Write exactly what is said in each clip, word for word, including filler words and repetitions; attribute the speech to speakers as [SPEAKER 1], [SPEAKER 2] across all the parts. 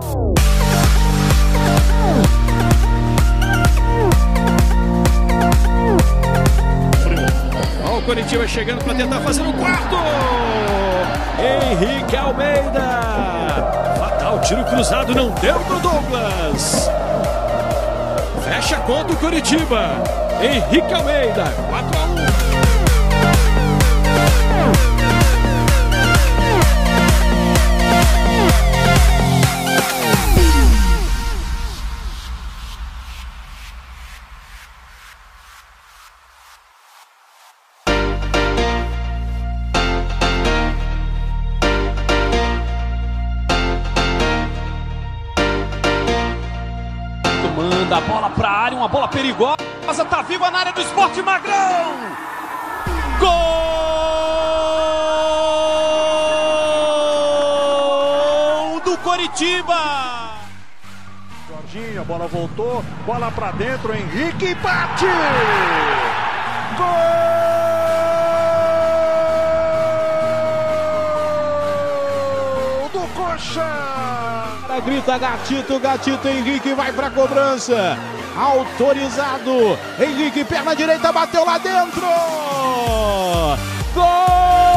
[SPEAKER 1] Olha o Coritiba chegando para tentar fazer o quarto. Henrique Almeida. Fatal, tiro cruzado, não deu pro Douglas. Fecha a conta o Coritiba. Henrique Almeida, quatro a um. Manda a bola para a área, uma bola perigosa, tá viva na área do Sport Magrão! Gol do Coritiba!
[SPEAKER 2] Jorginho, a bola voltou, bola para dentro, Henrique bate! Gol do Coxa!
[SPEAKER 3] Grita Gatito, Gatito, Henrique vai pra cobrança. Autorizado. Henrique, perna direita, bateu lá dentro. Gol!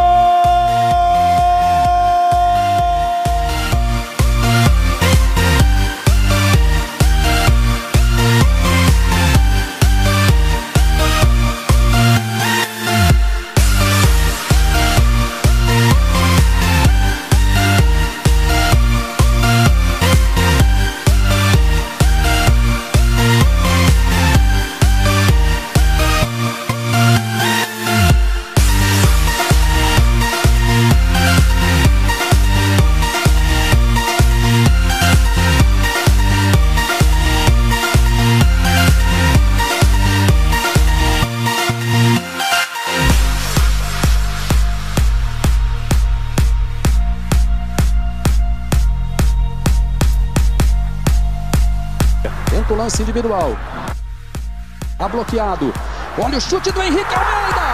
[SPEAKER 4] Tenta o lance individual. Tá bloqueado. Olha o chute do Henrique Almeida.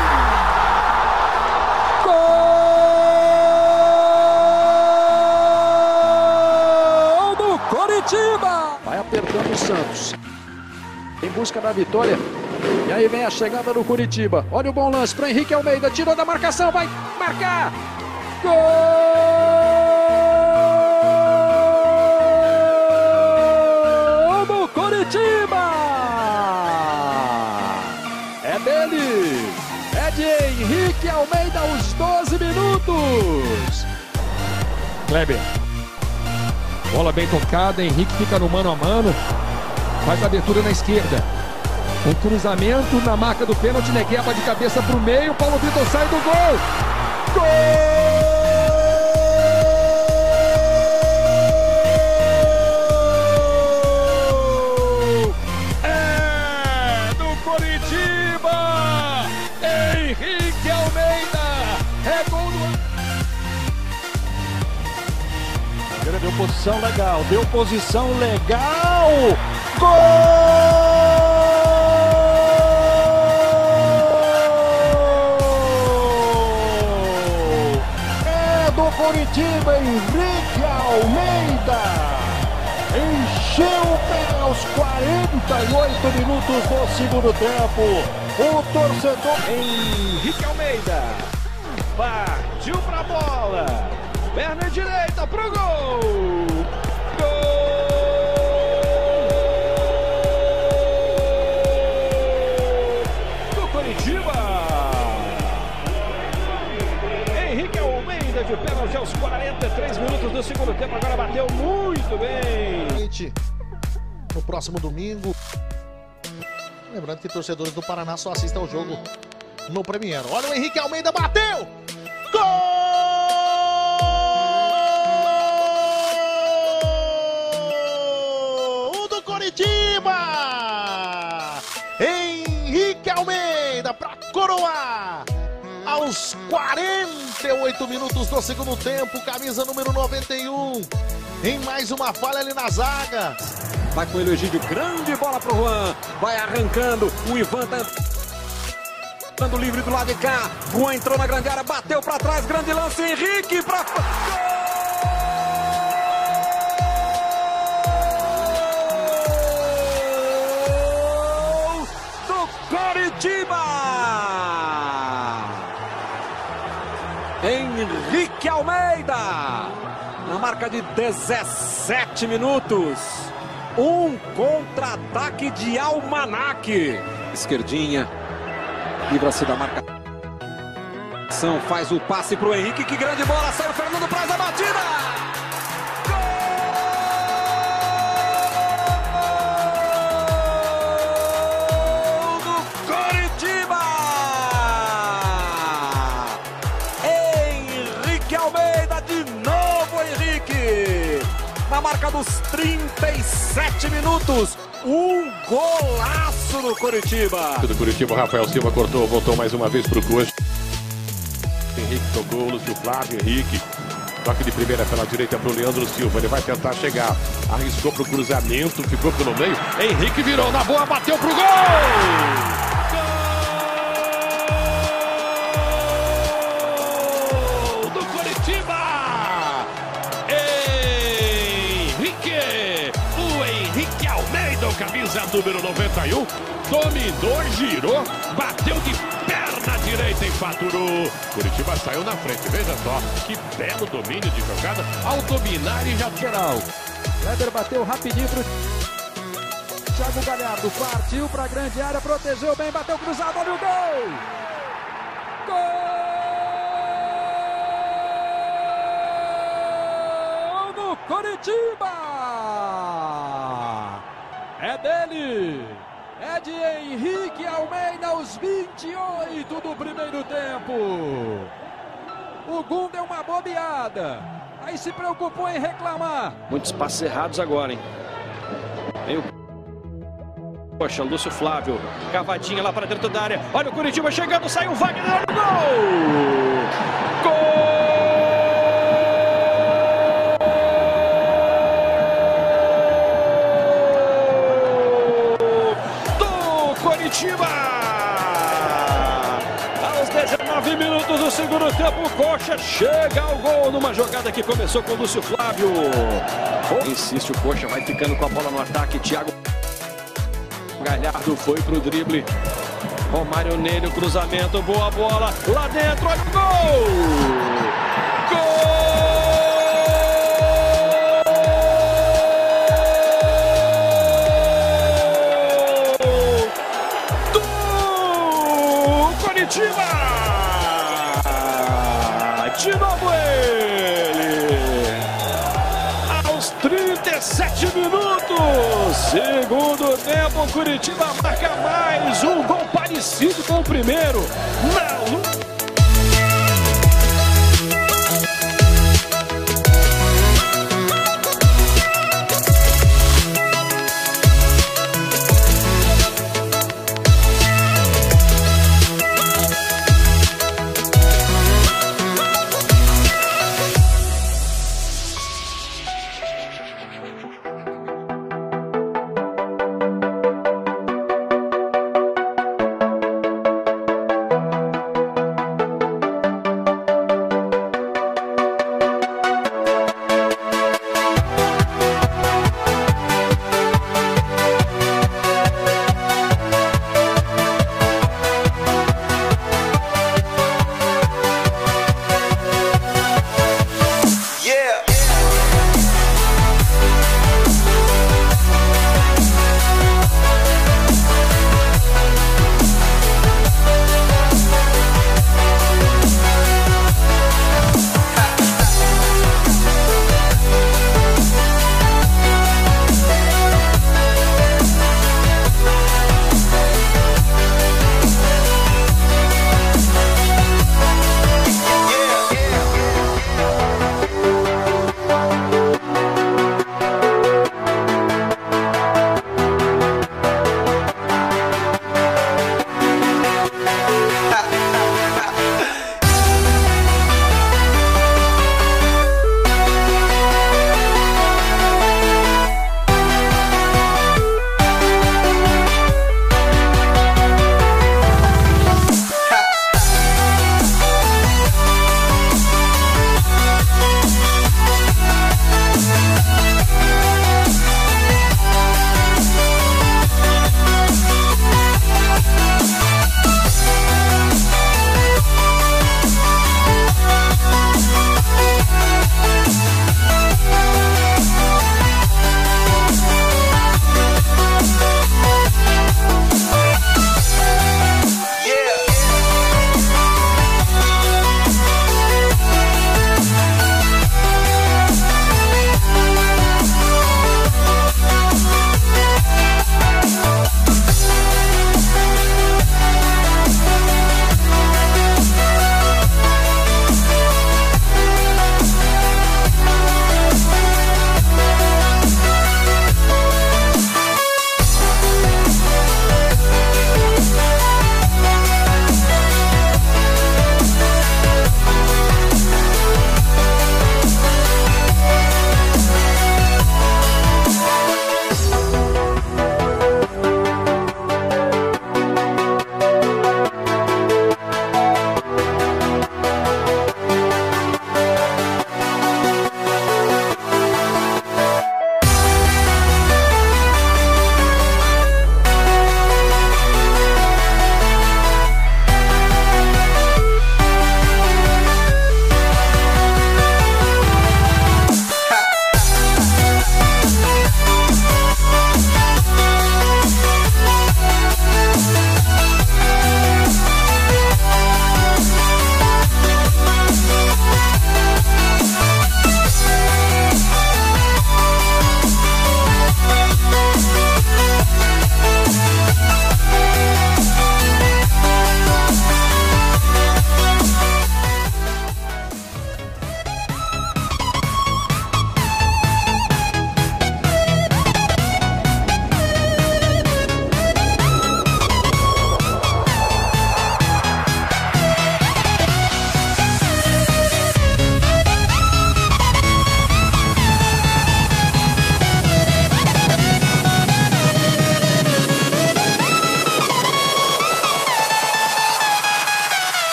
[SPEAKER 4] Gol do Coritiba. Vai apertando o Santos. Em busca da vitória. E aí vem a chegada do Coritiba. Olha o bom lance para Henrique Almeida. Tirou da marcação. Vai marcar. Gol! É dele, é de Henrique Almeida aos doze minutos.
[SPEAKER 5] Kleber, bola bem tocada, Henrique fica no mano a mano, faz a abertura na esquerda. Um cruzamento na marca do pênalti, Negueba de cabeça para o meio, Paulo Vitor sai do gol. Gol!
[SPEAKER 1] Henrique Almeida é gol do...
[SPEAKER 2] Ele deu posição legal, deu posição legal. Gol! É do Coritiba, Henrique Almeida. Encheu o pé aos quarenta e oito minutos do segundo tempo. O torcedor
[SPEAKER 1] Henrique Almeida partiu pra bola, perna direita pro gol. Gol do Coritiba. Henrique Almeida de pênalti aos quarenta e três minutos do segundo tempo, agora bateu muito bem.
[SPEAKER 6] No próximo domingo. Lembrando que torcedores do Paraná só assistem ao jogo no Premier. Olha o Henrique Almeida, bateu! Gol do Coritiba! Henrique Almeida para coroar aos quarenta e oito minutos do segundo tempo, camisa número noventa e um, em mais uma falha ali na zaga.
[SPEAKER 4] Vai com o Egídio, grande bola pro Juan, vai arrancando, o Ivan tá dando livre do lado de cá, Juan entrou na grande área, bateu para trás, grande lance, Henrique para... Henrique Almeida. Na marca de dezessete minutos. Um contra-ataque de Almanac. Esquerdinha. Livra-se da marca. Faz o passe para o Henrique. Que grande bola. Saiu o Fernando Praz a batida. Gol do Coritiba. Henrique Almeida. De novo Henrique. Na marca dos trinta e sete minutos. Um golaço do Coritiba.
[SPEAKER 1] Do Coritiba, Rafael Silva cortou, voltou mais uma vez para o Coxa. Henrique tocou, Lúcio Flávio, Henrique. Toque de primeira pela direita para o Leandro Silva. Ele vai tentar chegar. Arriscou para o cruzamento, ficou pelo meio. Henrique virou na boa, bateu para o gol! Gol do Coritiba! Henrique! O Henrique Almeida, camisa número noventa e um. Dominou, girou, bateu de perna direita e faturou. Coritiba saiu na frente, veja só que belo domínio de jogada ao dominar e já geral.
[SPEAKER 4] Kleber bateu rapidinho pro Thiago Galhardo, partiu para a grande área, protegeu bem, bateu cruzado, olha o gol! Gol do Coritiba! É dele! É de Henrique Almeida aos vinte e oito do primeiro tempo. O Gum deu uma bobeada. Aí se preocupou em reclamar.
[SPEAKER 5] Muitos passes errados agora, hein? Vem o... Poxa, Lúcio Flávio. Cavadinha lá para dentro da área. Olha o Coritiba chegando, saiu o Wagner. Olha o gol! Gol! Coritiba! Aos dezenove minutos do segundo tempo, o Coxa chega ao gol numa jogada que começou com o Lúcio Flávio. Insiste o Coxa, vai ficando com a bola no ataque. Thiago Galhardo foi pro drible. Romário nele, o cruzamento, boa bola. Lá dentro, olha o gol! Gol! Coritiba! De novo ele! Aos trinta e sete minutos, segundo tempo, Curitiba marca mais um gol parecido com o primeiro. Na luta.